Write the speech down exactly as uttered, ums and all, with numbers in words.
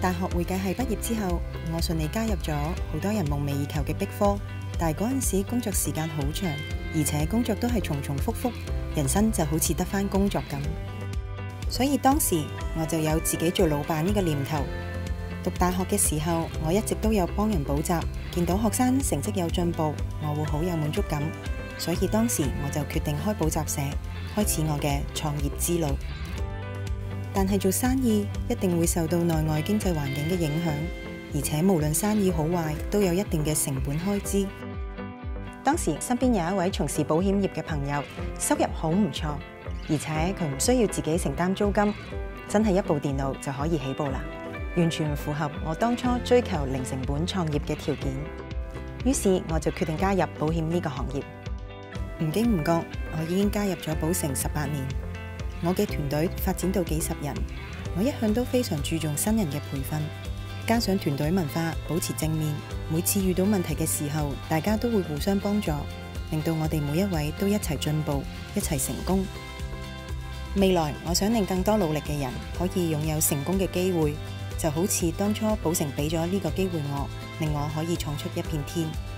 大學會計系畢業之後，我順利加入咗好多人夢寐以求嘅 Big Four，但係嗰陣時工作時間好長，而且工作都係重重複複，人生就好似得返工作咁。所以當時我就有自己做老闆呢個念頭。讀大學嘅時候，我一直都有幫人補習，見到學生成績有進步，我會好有滿足感。所以當時我就決定開補習社，開始我嘅創業之路。但係做生意一定會受到內外經濟環境嘅影響，而且無論生意好壞，都有一定嘅成本開支。當時身邊有一位從事保險業嘅朋友，收入好唔錯，而且佢唔需要自己承擔租金，真係一部電腦就可以起步啦，完全符合我當初追求零成本創業嘅條件。於是我就決定加入保險呢個行業。唔經唔覺，我已經加入咗保誠十八年。我嘅團隊發展到幾十人，我一向都非常注重新人嘅培訓，加上團隊文化保持正面，每次遇到問題嘅時候，大家都會互相幫助，令到我哋每一位都一齊進步，一齊成功。未來我想令更多努力嘅人可以擁有成功嘅機會，就好似當初保誠俾咗呢個機會我，令我可以闖出一片天。